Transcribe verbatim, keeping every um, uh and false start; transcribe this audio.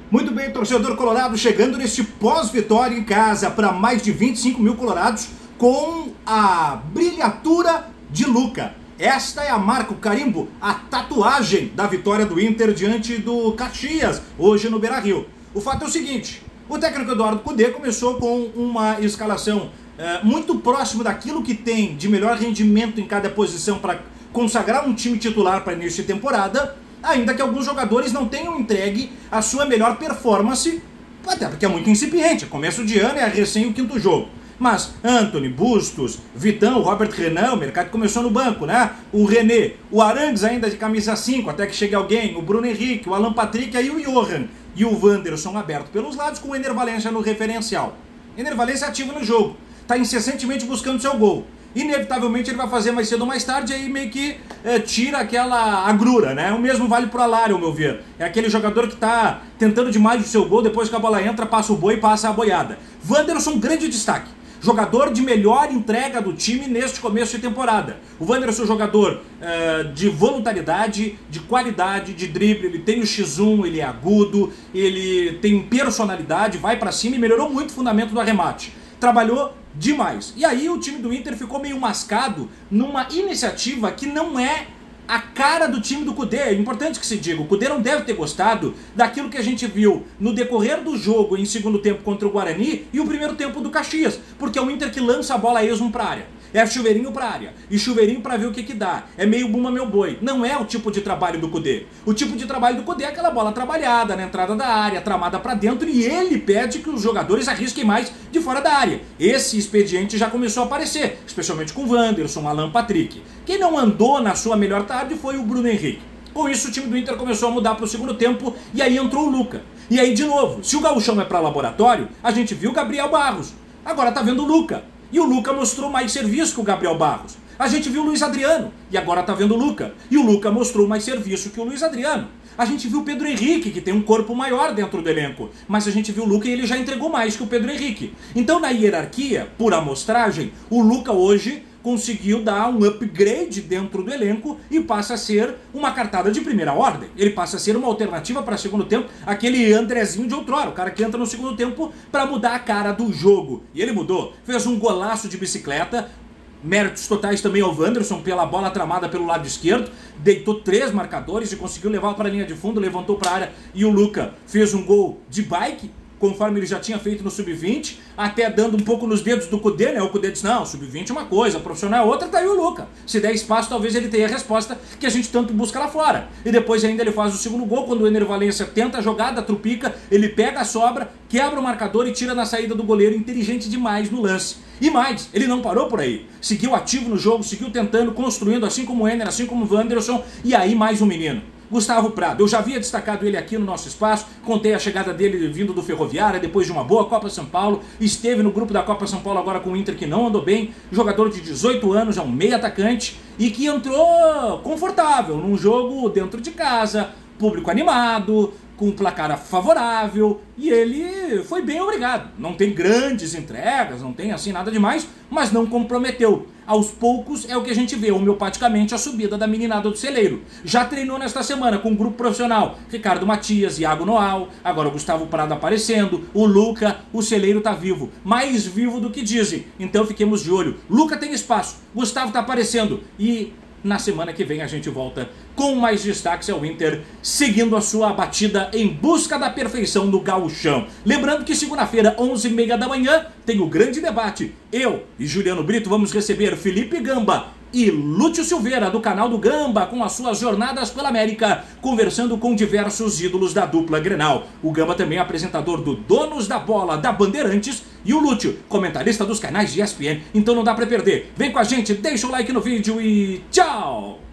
Muito bem, torcedor colorado, chegando neste pós-vitória em casa para mais de vinte e cinco mil colorados com a brilhatura de Luca. Esta é a marca, o carimbo, a tatuagem da vitória do Inter diante do Caxias, hoje no Beira-Rio. O fato é o seguinte, o técnico Eduardo Cudê começou com uma escalação é, muito próximo daquilo que tem de melhor rendimento em cada posição para consagrar um time titular para início de temporada, ainda que alguns jogadores não tenham entregue a sua melhor performance, até porque é muito incipiente, começo de ano, é recém o quinto jogo. Mas Antony, Bustos, Vitão, Robert Renan, o mercado começou no banco, né? O René, o Arangues ainda de camisa cinco, até que chegue alguém, o Bruno Henrique, o Alan Patrick, aí o Johan e o Wanderson aberto pelos lados com o Ener Valencia no referencial. Ener Valencia ativo no jogo, está incessantemente buscando seu gol. Inevitavelmente ele vai fazer mais cedo ou mais tarde, aí meio que é, tira aquela agrura, né? O mesmo vale pro Alário, ao meu ver. É aquele jogador que tá tentando demais o seu gol, depois que a bola entra, passa o boi e passa a boiada. Wanderson, grande destaque. Jogador de melhor entrega do time neste começo de temporada. O Wanderson é um jogador é, de voluntariedade, de qualidade, de drible, ele tem o xis um, ele é agudo, ele tem personalidade, vai pra cima e melhorou muito o fundamento do arremate. Trabalhou demais. E aí o time do Inter ficou meio mascado numa iniciativa que não é a cara do time do Cudê. É importante que se diga, o Cudê não deve ter gostado daquilo que a gente viu no decorrer do jogo em segundo tempo contra o Guarani e o primeiro tempo do Caxias, porque é o Inter que lança a bola a esmo pra área. É chuveirinho pra área, e chuveirinho pra ver o que que dá. É meio bumba meu boi. Não é o tipo de trabalho do Cudê. O tipo de trabalho do Cudê é aquela bola trabalhada na entrada da área, tramada pra dentro, e ele pede que os jogadores arrisquem mais de fora da área. Esse expediente já começou a aparecer, especialmente com o Wanderson, Alan Patrick. Quem não andou na sua melhor tarde foi o Bruno Henrique. Com isso o time do Inter começou a mudar pro segundo tempo, e aí entrou o Luca. E aí de novo, se o gauchão é pra laboratório, a gente viu o Gabriel Barros. Agora tá vendo o Luca. E o Luca mostrou mais serviço que o Gabriel Barros. A gente viu o Luiz Adriano, e agora tá vendo o Luca. E o Luca mostrou mais serviço que o Luiz Adriano. A gente viu o Pedro Henrique, que tem um corpo maior dentro do elenco. Mas a gente viu o Luca e ele já entregou mais que o Pedro Henrique. Então na hierarquia, por amostragem, o Luca hoje conseguiu dar um upgrade dentro do elenco e passa a ser uma cartada de primeira ordem. Ele passa a ser uma alternativa para segundo tempo, aquele Andrezinho de outrora, o cara que entra no segundo tempo para mudar a cara do jogo. E ele mudou, fez um golaço de bicicleta, méritos totais também ao Wanderson pela bola tramada pelo lado esquerdo, deitou três marcadores e conseguiu levar para a linha de fundo, levantou para a área e o Luca fez um gol de bike, conforme ele já tinha feito no sub vinte, até dando um pouco nos dedos do Cudê, né? O Cudê disse, não, sub vinte é uma coisa, profissional é outra, tá aí o Luca. Se der espaço, talvez ele tenha a resposta que a gente tanto busca lá fora. E depois ainda ele faz o segundo gol, quando o Ener Valencia tenta a jogada, trupica, ele pega a sobra, quebra o marcador e tira na saída do goleiro, inteligente demais no lance. E mais, ele não parou por aí. Seguiu ativo no jogo, seguiu tentando, construindo, assim como o Ener, assim como o Wanderson, e aí mais um menino. Gustavo Prado, eu já havia destacado ele aqui no nosso espaço, contei a chegada dele vindo do Ferroviária, depois de uma boa Copa São Paulo, esteve no grupo da Copa São Paulo agora com o Inter que não andou bem, jogador de dezoito anos, é um meio atacante, e que entrou confortável num jogo dentro de casa, público animado, com um placar favorável, e ele foi bem obrigado. Não tem grandes entregas, não tem assim nada demais, mas não comprometeu. Aos poucos é o que a gente vê, homeopaticamente, a subida da meninada do celeiro. Já treinou nesta semana com um grupo profissional, Ricardo Matias, Iago Noal, agora o Gustavo Prado aparecendo, o Luca, o celeiro tá vivo, mais vivo do que dizem, então fiquemos de olho. Luca tem espaço, Gustavo tá aparecendo, e na semana que vem a gente volta com mais destaques ao Inter, seguindo a sua batida em busca da perfeição do gauchão. Lembrando que segunda-feira, onze e meia da manhã, tem o grande debate. Eu e Juliano Brito vamos receber Felipe Gamba e Lúcio Silveira, do canal do Gamba, com as suas jornadas pela América, conversando com diversos ídolos da dupla Grenal. O Gamba também é apresentador do Donos da Bola da Bandeirantes e o Lúcio, comentarista dos canais de E S P N. Então não dá pra perder. Vem com a gente, deixa o like no vídeo e tchau!